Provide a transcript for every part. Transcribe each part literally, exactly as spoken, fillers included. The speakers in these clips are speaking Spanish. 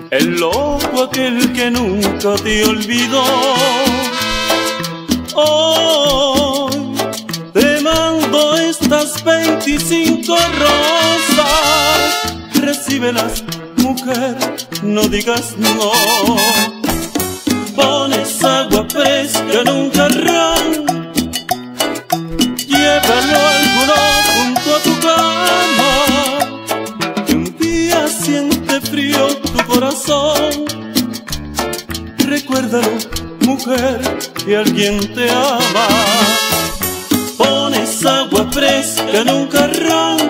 el loco aquel que nunca te olvidó. Hoy te mando estas veinticinco rosas, recíbelas, mujer, no digas no. Pones agua fresca en un jarrón, llévalo alguno junto a tu cama, que un día siente frío tu corazón. Recuérdalo, mujer, que alguien te ama. Pones agua fresca en un jarrón,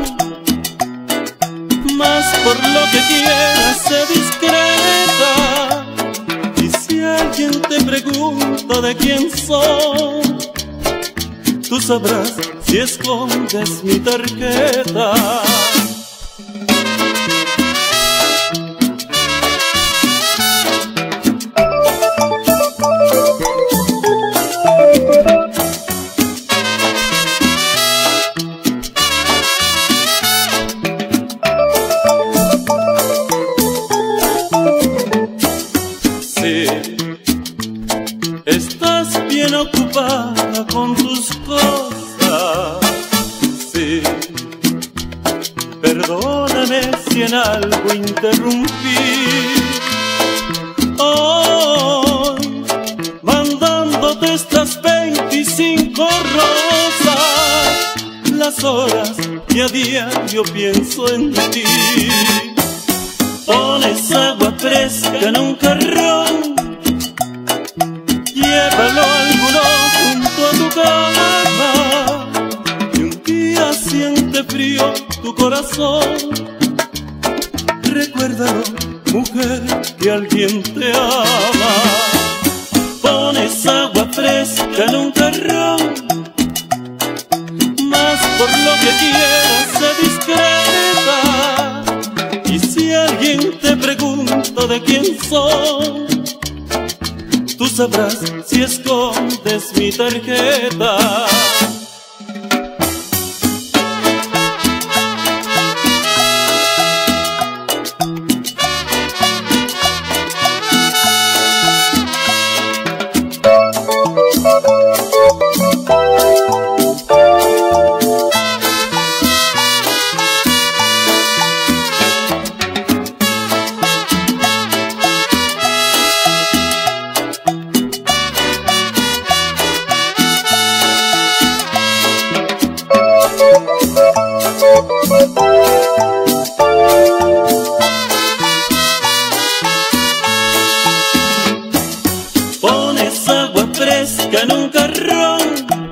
mas por lo que quieras sé discreta. Y si alguien te pregunta de quién soy, tú sabrás si escondes mi tarjeta. Estás bien ocupada con tus cosas, sí. Perdóname si en algo interrumpí. Hoy, mandándote estas veinticinco rosas, las horas y a diario pienso en ti. Pones agua fresca en un jarrón, llévalo alguno junto a tu cama, y un día siente frío tu corazón. Recuérdalo, mujer, que alguien te ama. Pones agua fresca en un jarrón, mas por lo que quieras sé discreta. Y si alguien te pregunta de quién soy, tú sabrás si escondes mi tarjeta. Pones agua fresca en un jarrón,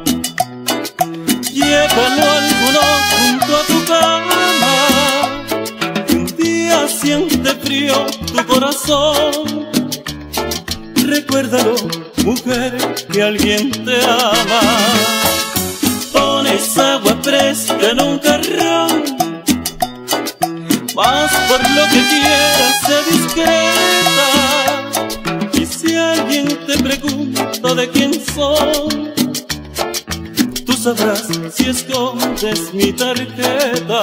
llévalo alguno junto a tu cama, y un día siente frío tu corazón. Recuérdalo, mujer, que alguien te ama. Pones agua fresca en un jarrón, mas por lo que quieras sé discreta. Y si alguien te pregunta de quién soy, tú sabrás si escondes mi tarjeta.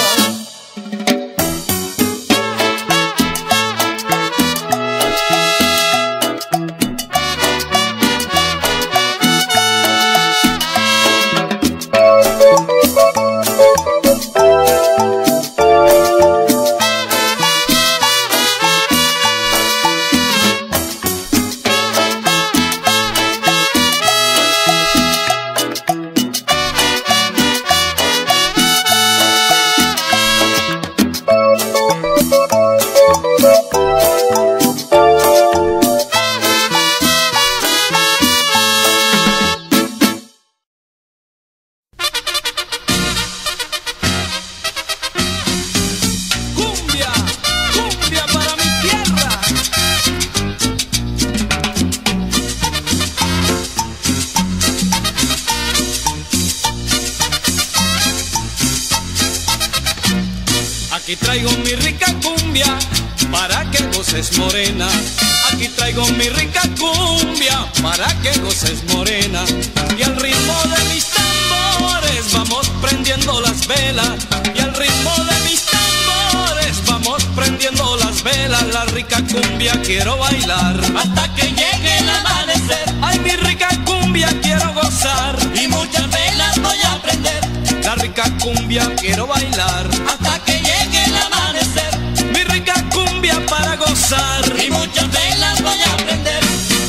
Aquí traigo mi rica cumbia para que goces morena. Aquí traigo mi rica cumbia para que goces morena. Y al ritmo de mis tambores vamos prendiendo las velas. Y al ritmo de mis tambores vamos prendiendo prendiendo las velas, la rica cumbia quiero bailar hasta que llegue el amanecer. Ay, mi rica cumbia quiero gozar y muchas velas voy a prender. La rica cumbia quiero bailar hasta que llegue el amanecer. Mi rica cumbia para gozar y muchas velas voy a prender.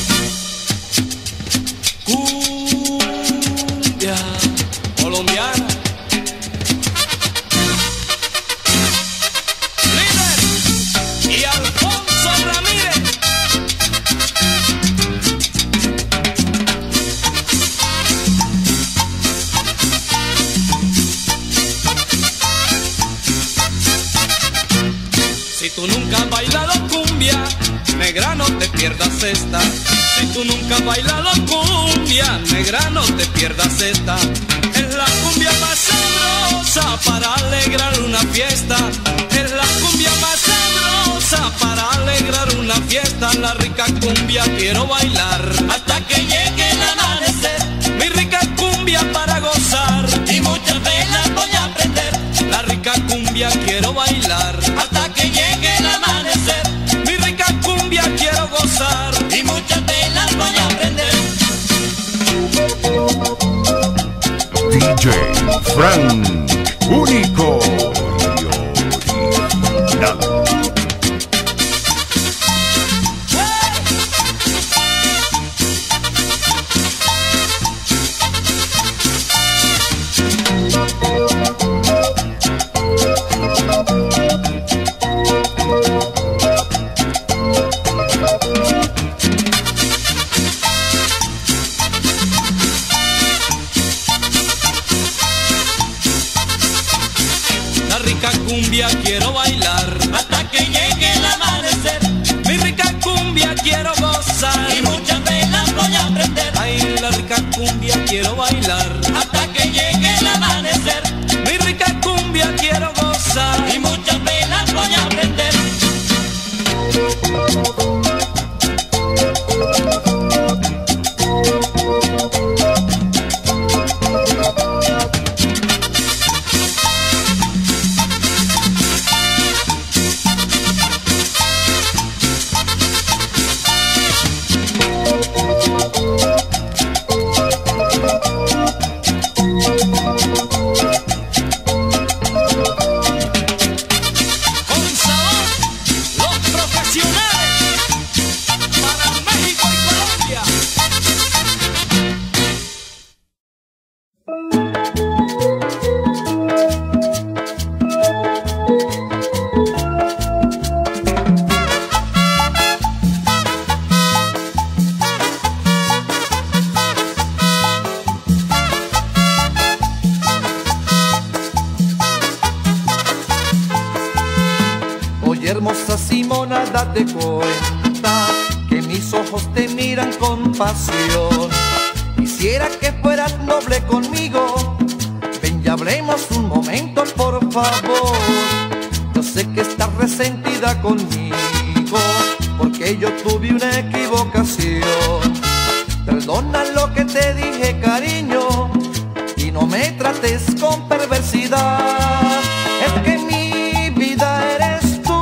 Cumbia colombiana. Líder y Alfonso Ramírez. Si tú nunca has bailado cumbia, negra, no te pierdas esta. Si tú nunca has bailado cumbia, negra, no te pierdas esta. Es la cumbia más sabrosa para alegrar una fiesta. Es la cumbia más sabrosa para alegrar una fiesta. La rica cumbia quiero bailar hasta que llegue el amanecer. Mi rica cumbia para gozar y muchas velas voy a prender. La rica cumbia quiero bailar hasta que llegue el amanecer. Mi rica cumbia quiero gozar y muchas velas voy a prender. D J Frank, único y original. Cumbia quiero bailar hasta que llegue el amanecer. Mi rica cumbia quiero gozar y muchas velas voy a prender. Ay, la rica cumbia quiero bailar hasta que llegue el amanecer. Mi rica cumbia quiero gozar y muchas velas voy a prender. Hermosa Simona, date cuenta que mis ojos te miran con pasión. Quisiera que fueras noble conmigo. Ven y hablemos un momento, por favor. Yo sé que estás resentida conmigo porque yo tuve una equivocación. Perdona lo que te dije, cariño, y no me trates con perversidad. Es que mi vida eres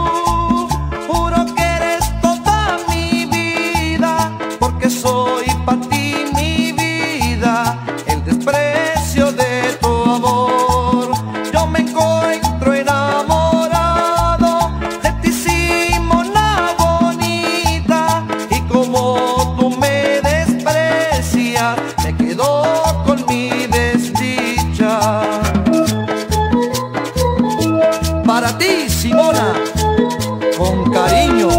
soy para ti mi vida, el desprecio de tu amor. Yo me encuentro enamorado de ti, Simona bonita, y como tú me desprecias, me quedo con mi desdicha. Para ti, Simona, con cariño.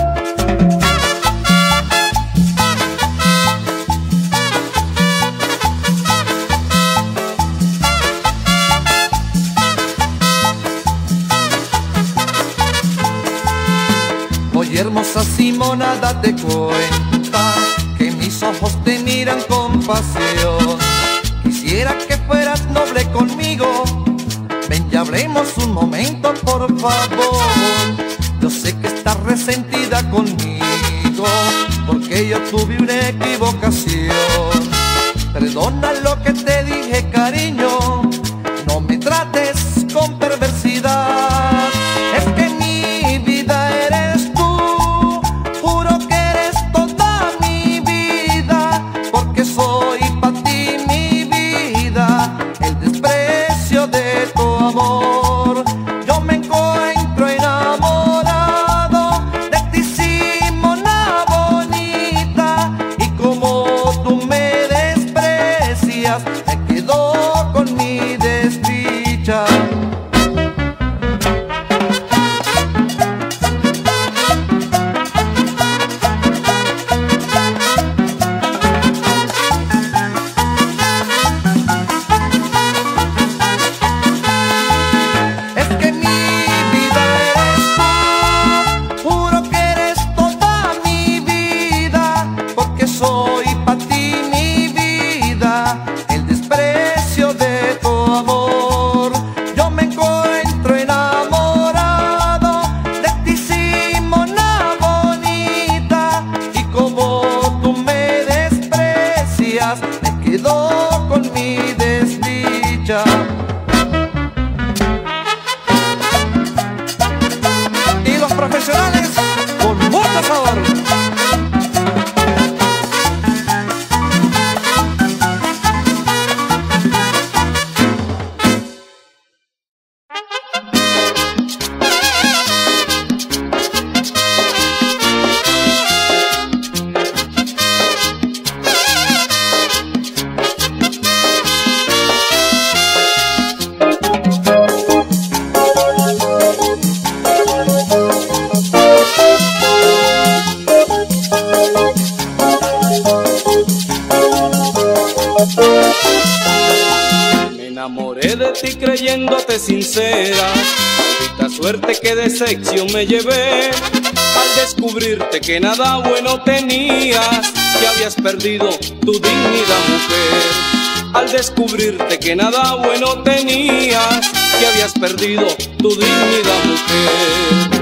Hermosa Simona, date cuenta que mis ojos te miran con pasión. Quisiera que fueras noble conmigo. Ven y hablemos un momento, por favor. Yo sé que estás resentida conmigo porque yo tuve una equivocación. Perdona lo que te dije, cariño, no me trates con perversidad. Es que mi vida sincera. Maldita suerte que decepción me llevé al descubrirte que nada bueno tenías, que habías perdido tu dignidad, mujer. Al descubrirte que nada bueno tenías, que habías perdido tu dignidad, mujer.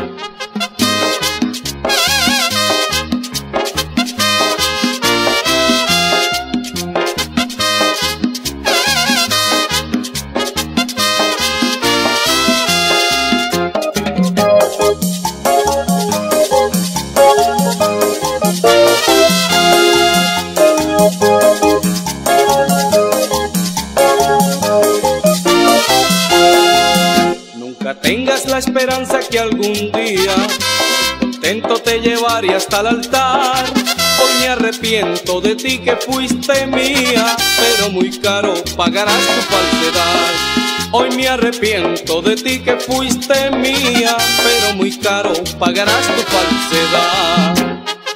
Tengas la esperanza que algún día contento te llevaré hasta el altar. Hoy me arrepiento de ti que fuiste mía, pero muy caro pagarás tu falsedad. Hoy me arrepiento de ti que fuiste mía, pero muy caro pagarás tu falsedad.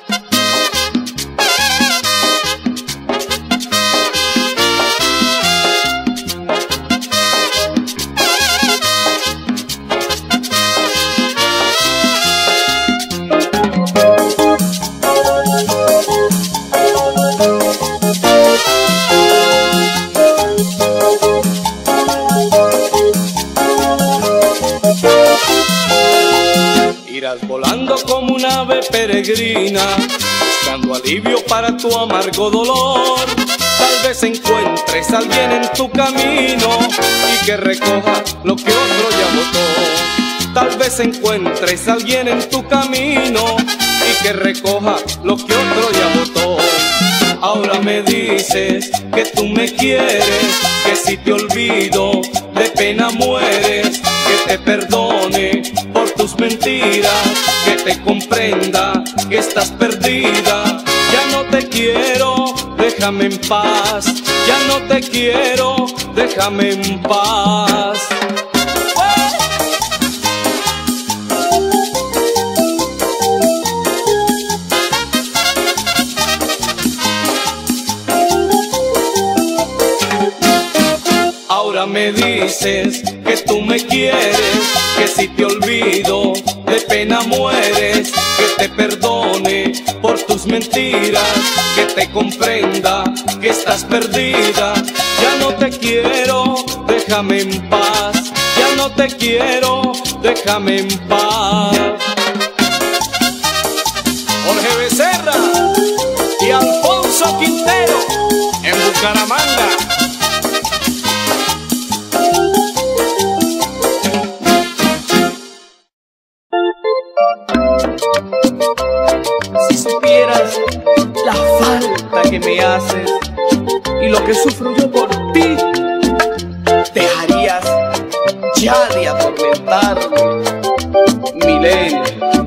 Irás volando como un ave peregrina, buscando alivio para tu amargo dolor. Tal vez encuentres a alguien en tu camino y que recoja lo que otro ya botó. Tal vez encuentres a alguien en tu camino y que recoja lo que otro ya botó. Ahora me dices que tú me quieres, que si te olvido de pena mueres, que te perdone por tus mentiras, que te comprenda que estás perdida. Ya no te quiero, déjame en paz. Ya no te quiero, déjame en paz. Ahora me dices que tú me quieres, que si te olvido de pena mueres, que te perdone por tus mentiras, que te comprenda que estás perdida. Ya no te quiero, déjame en paz. Ya no te quiero, déjame en paz. Jorge Becerra y Alfonso Quintero en Bucaramanga. Si supieras la falta que me haces y lo que sufro yo por ti, dejarías ya de atormentarme, Milena.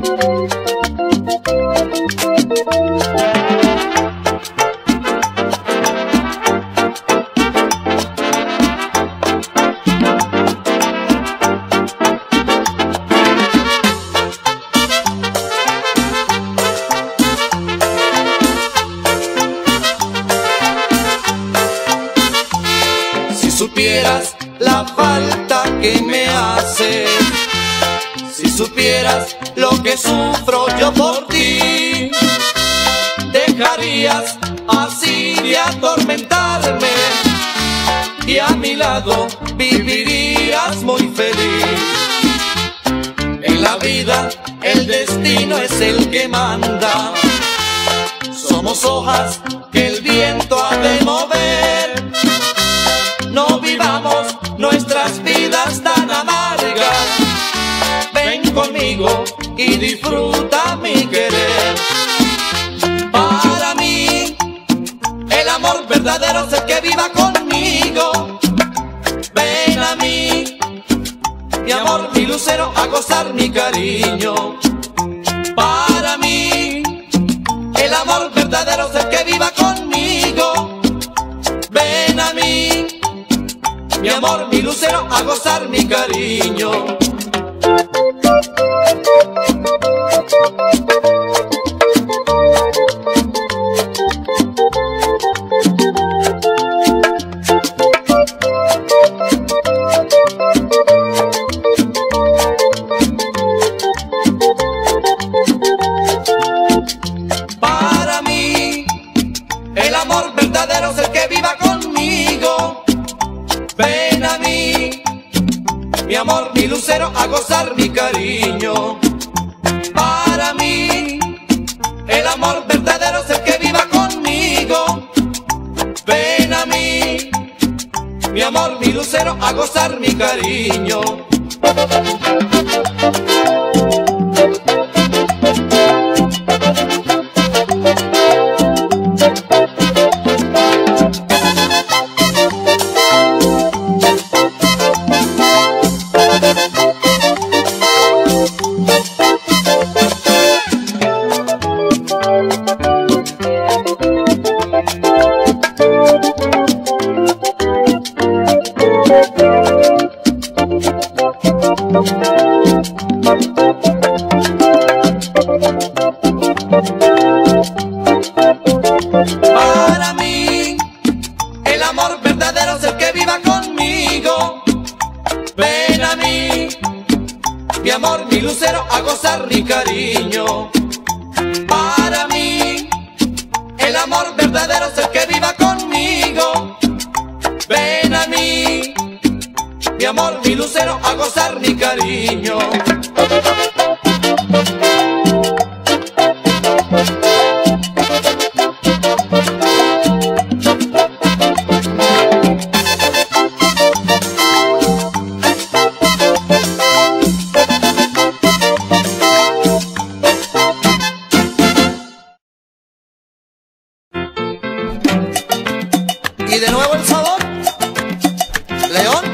Si supieras la falta que me haces, si supieras lo que sufro yo por ti, dejarías así de atormentarme y a mi lado vivirías muy feliz. En la vida el destino es el que manda, somos hojas que el viento ha de mover. No vivamos nuestras vidas tan amargas, ven conmigo y disfruta mi querer. Para mí, el amor verdadero es el que viva conmigo. Ven a mí, mi amor, mi lucero, a gozar mi cariño. Para mí, el amor verdadero es el que viva conmigo. Ven a mí, mi amor, mi lucero, a gozar mi cariño. amor verdadero es el que viva conmigo. Ven a mí, mi amor, mi lucero, a gozar mi cariño. Para mí, el amor verdadero es el que viva conmigo. Ven a mí, mi amor, mi lucero, a gozar mi cariño. Para mí, el amor verdadero es el que viva conmigo. Ven a mí, mi amor, mi lucero, a gozar mi cariño. Y de nuevo el sabor, León.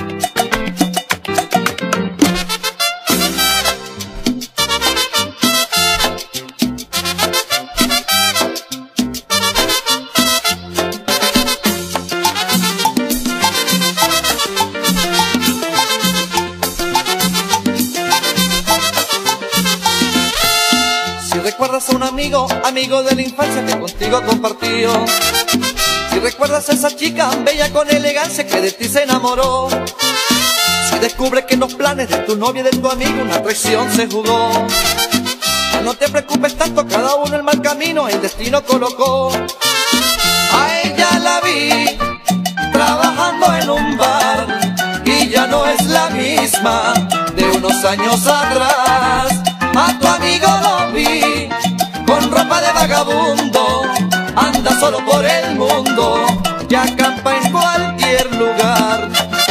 Si recuerdas a un amigo, amigo de la infancia que contigo compartió. Si recuerdas a esa chica bella con elegancia que de ti se enamoró. Si descubres que en los planes de tu novia y de tu amigo una traición se jugó. No te preocupes tanto, cada uno el mal camino el destino colocó. A ella la vi trabajando en un bar y ya no es la misma de unos años atrás. A tu amigo lo vi con ropa de vagabundo, anda solo por el mundo y acampa en cualquier lugar.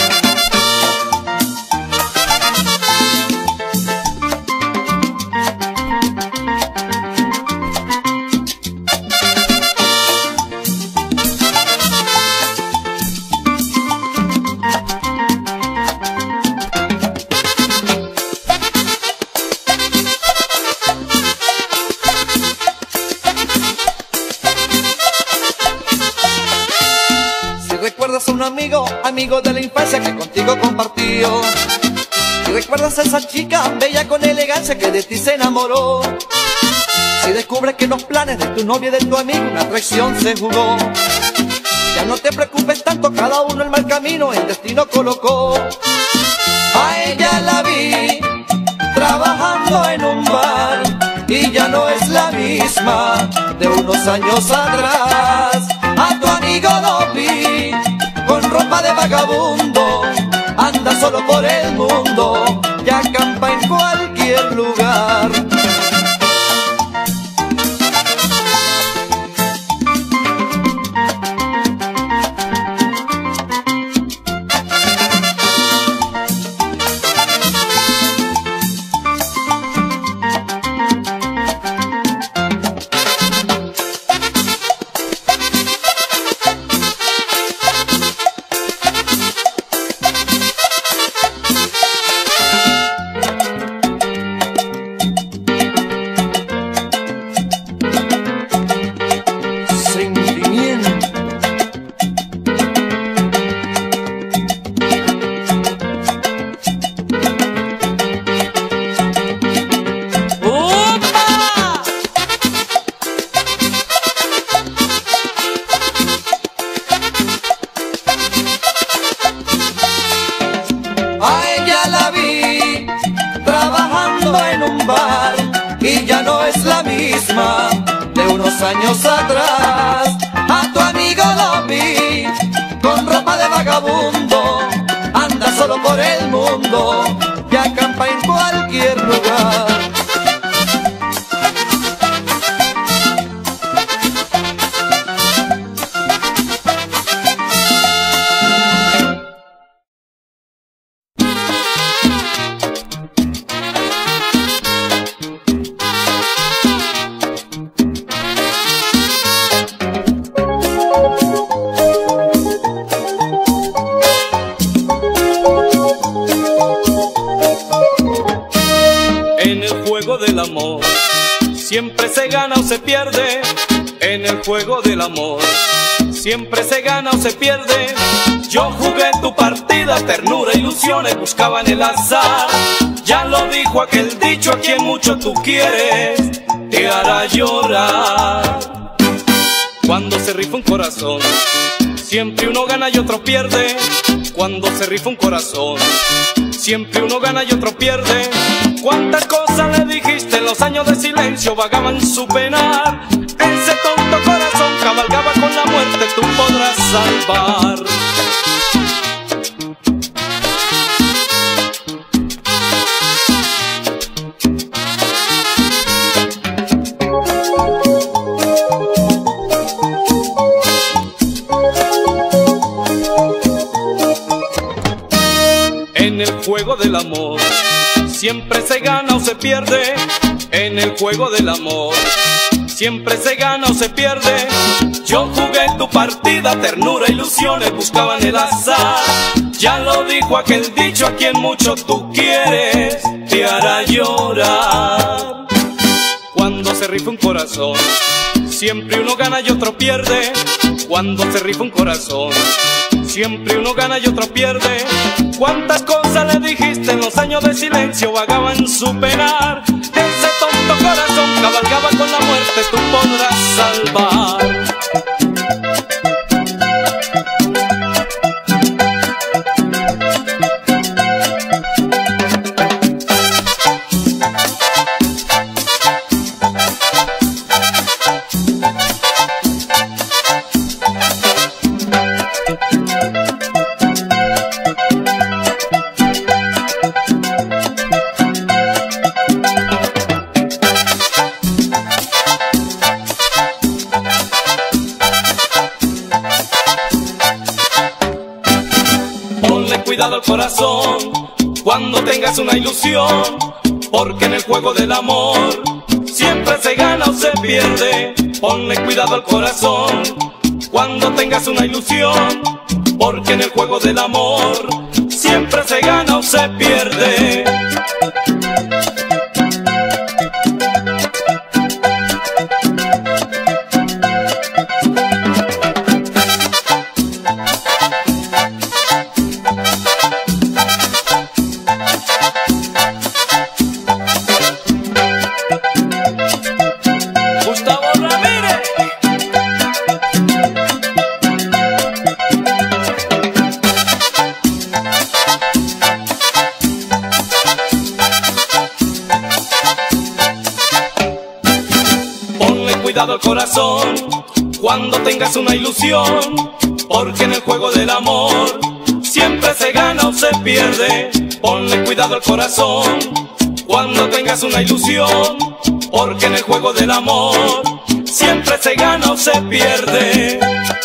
Recuerdas a un amigo, amigo de la infancia que contigo compartió. Si recuerdas a esa chica bella con elegancia que de ti se enamoró. Si descubres que en los planes de tu novia y de tu amigo una traición se jugó. Ya no te preocupes tanto, cada uno el mal camino el destino colocó. A ella la vi trabajando en un bar y ya no es la misma de unos años atrás. A tu amigo lo vi con ropa de vagabundo, anda solo por el mundo y acampa en cualquier lugar. Y ya no es la misma de unos años atrás. A tu amigo lo vi con ropa de vagabundo, anda solo por el mundo y acampa en cualquier lugar. amor siempre se gana o se pierde. En el juego del amor siempre se gana o se pierde. Yo jugué tu partida, ternura, ilusiones buscaban el azar. Ya lo dijo aquel dicho, a quien mucho tú quieres te hará llorar. Cuando se rifa un corazón, siempre uno gana y otro pierde. Cuando se rifa un corazón, siempre uno gana y otro pierde. Cuántas cosas le dijiste en los años de silencio, vagaban su penar. Ese tonto corazón cabalgaba con la muerte, tú podrás salvar. En el juego del amor siempre se gana o se pierde. En el juego del amor siempre se gana o se pierde. Yo jugué tu partida, ternura, ilusiones buscaban el azar. Ya lo dijo aquel dicho, a quien mucho tú quieres te hará llorar. Cuando se rifa un corazón, siempre uno gana y otro pierde. Cuando se rifa un corazón, siempre uno gana y otro pierde. Cuántas cosas le dijiste en los años de silencio, vagaban su penar. Ese tonto corazón cabalgaba con la muerte, tú podrás salvar. Cuidado al corazón cuando tengas una ilusión, porque en el juego del amor siempre se gana o se pierde. Ponle cuidado al corazón cuando tengas una ilusión, porque en el juego del amor siempre se gana o se pierde. Cuidado al corazón cuando tengas una ilusión, porque en el juego del amor siempre se gana o se pierde. Ponle cuidado al corazón cuando tengas una ilusión, porque en el juego del amor siempre se gana o se pierde.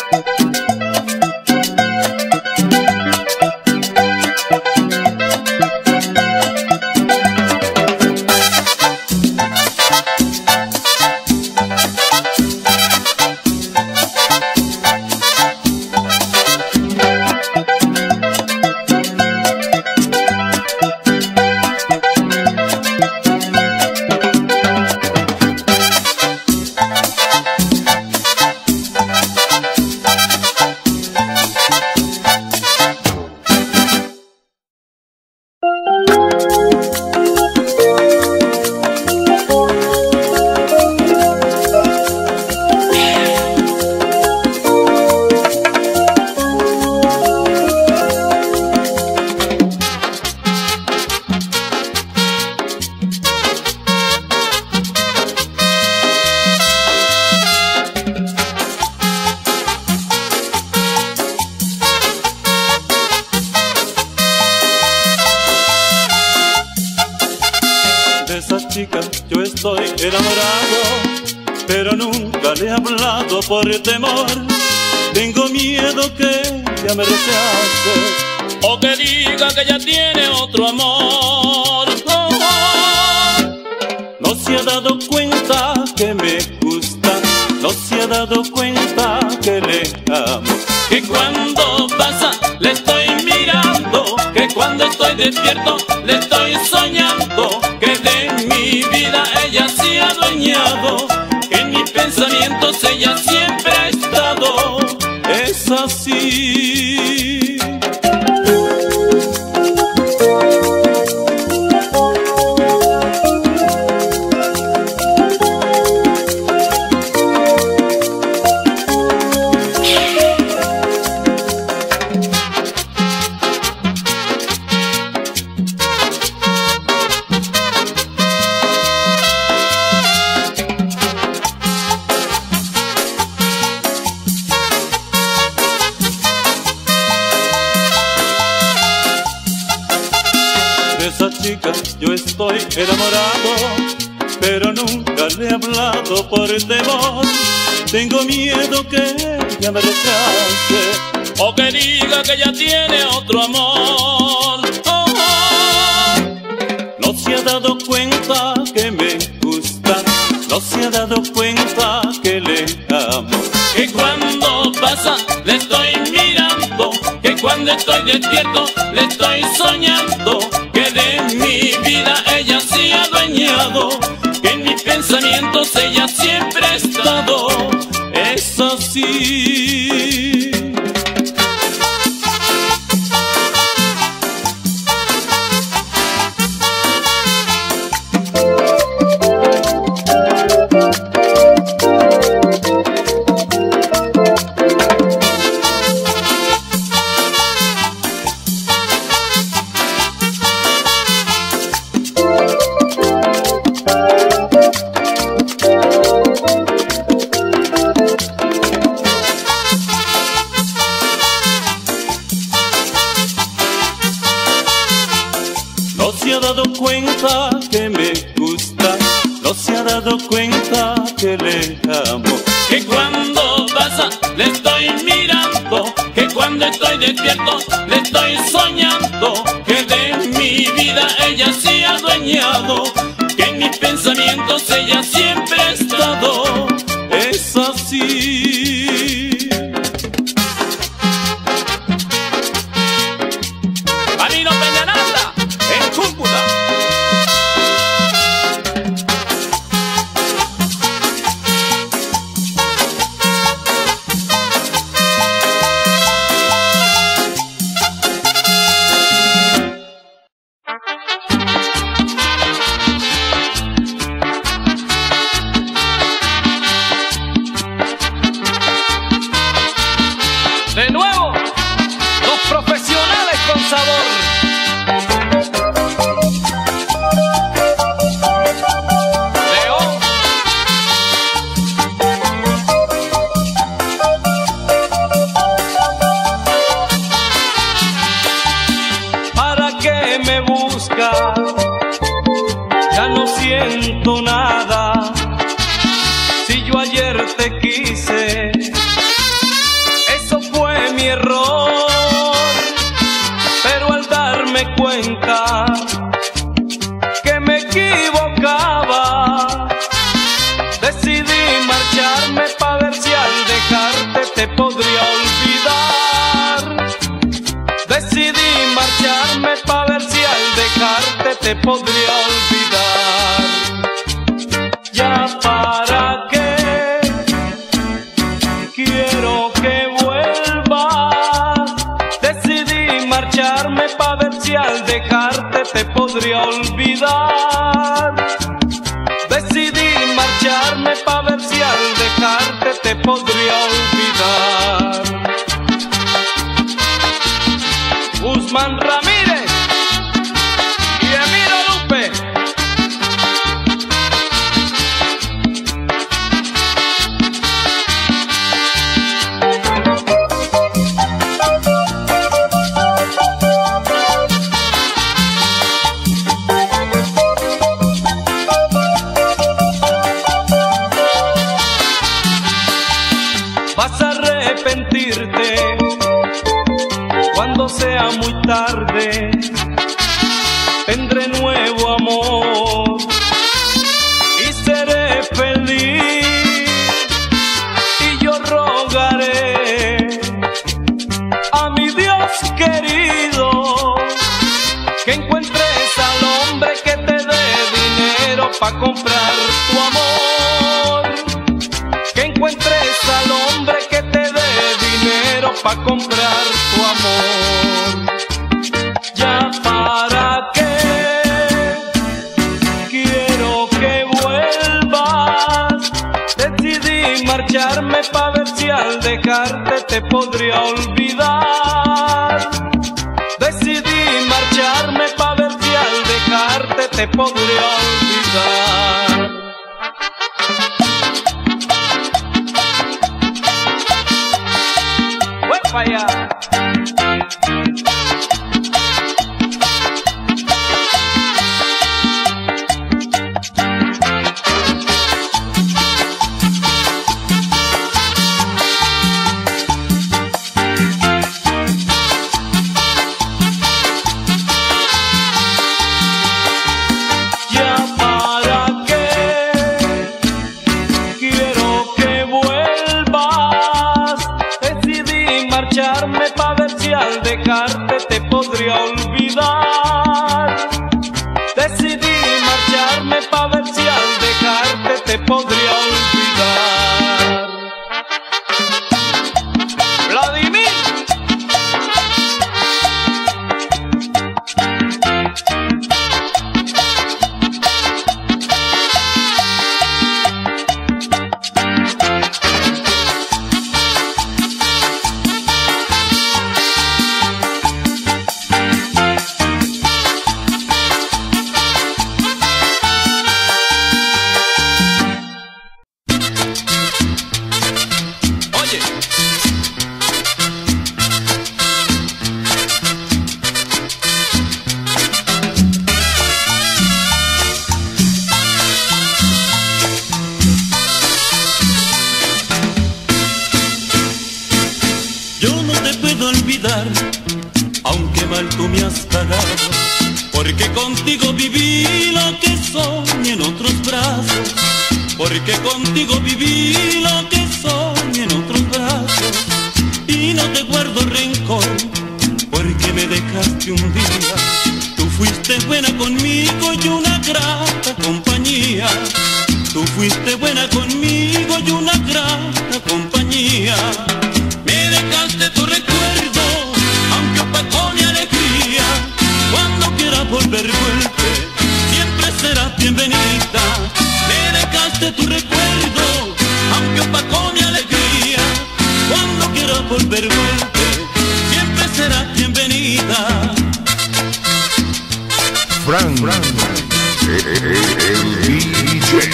chica yo estoy enamorado, pero nunca le he hablado por temor. Tengo miedo que ya me rechace o que diga que ya tiene otro amor. Oh, oh. No se ha dado cuenta que me gusta, no se ha dado cuenta que le amo. Que cuando pasa le estoy mirando, que cuando estoy despierto le estoy soñando, que de mi vida ella adueñado, que en mis pensamientos ella siempre ha estado. Es así. Yo estoy enamorado, pero nunca le he hablado por temor. Tengo miedo que ella me rechace o que diga que ya tiene otro amor. Oh, oh. No se ha dado cuenta que me gusta, no se ha dado cuenta que le amo. Que cuando pasa le estoy mirando, que cuando estoy despierto le estoy soñando, que de mi vida ella sí ha adueñado, que en mis pensamientos ella siempre ha estado. Es así. No se ha dado cuenta que me gusta, no se ha dado cuenta que le amo. Que cuando pasa le estoy mirando, que cuando estoy despierto le estoy soñando, que de mi vida ella sí ha adueñado, que en mis pensamientos ella siempre ha estado. Es así. Marino Peñananda, en Cúcuta. De nuevo, los profesionales con sabor. León. ¿Para qué me buscas? Ya no siento nada. Si yo ayer te quise, mi error, pero al darme cuenta que me equivocaba, decidí marcharme pa' ver si al dejarte te podría olvidar. Decidí marcharme pa' ver si al dejarte te podría olvidar. Ya para qué quiero que marcharme pa' ver si al dejarte te podría olvidar. Decidí marcharme pa' ver si al dejarte te podría olvidar. Guzmán Ramírez y Emilio Lupe. Vas a arrepentirte cuando sea muy tarde. Tendré nuevo amor y seré feliz. Y yo rogaré a mi Dios querido que encuentres al hombre que te dé dinero pa' comprar tu amor. marcharme pa' ver si al dejarte te podría olvidar. Decidí marcharme pa' ver si al dejarte te podría olvidar. ¡Voy pa' allá! Marcharme pa' ver si al dejarte te podría olvidar. Decidí marcharme pa' ver si al dejarte te podría olvidar. Vladimir. Aunque mal tú me has pagado, porque contigo viví lo que soñé en otros brazos, porque contigo viví lo que soñé en otros brazos, y no te guardo rencor, porque me dejaste un día. Tú fuiste buena conmigo y una grata compañía. Tú fuiste buena conmigo y una grata compañía. Me dejaste tu recuerdo, aunque opacó mi alegría. Cuando quieras volver, vuelve, siempre serás bienvenida. Me dejaste tu recuerdo, aunque opacó mi alegría. Cuando quieras volver, vuelve, siempre serás bienvenida. Frank, Frank, el, el, el D J.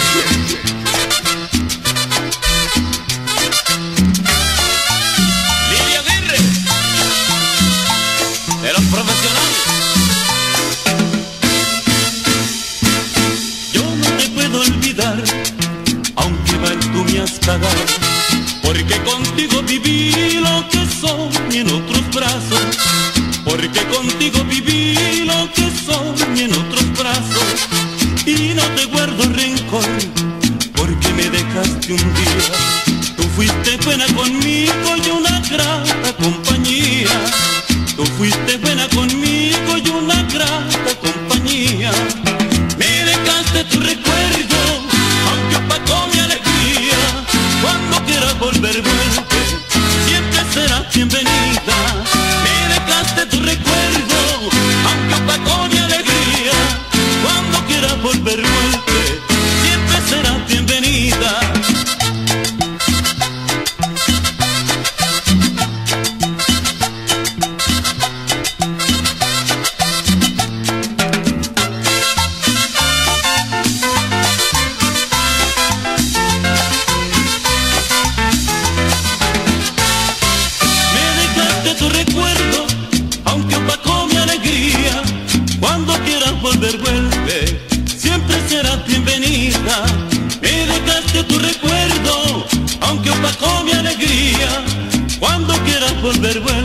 Porque contigo viví lo que soñé en otros brazos, porque contigo viví lo que soñé en otros brazos, y no te guardo rencor, porque me dejaste un día. Tú fuiste buena conmigo y una grata compañía. Tú fuiste buena conmigo y una grata compañía. Me dejaste tu recuerdo, aunque opacó mi alegría. Cuando quieras volver, vuelve, siempre serás bienvenida. Me dejaste tu recuerdo, aunque opacó mi alegría. Cuando quieras volver, vuelve, siempre serás bienvenida. Tu recuerdo, aunque opacó mi alegría. Cuando quieras volver, vuelve, siempre serás bienvenida. Me dejaste tu recuerdo, aunque opacó mi alegría. Cuando quieras volver, vuelve.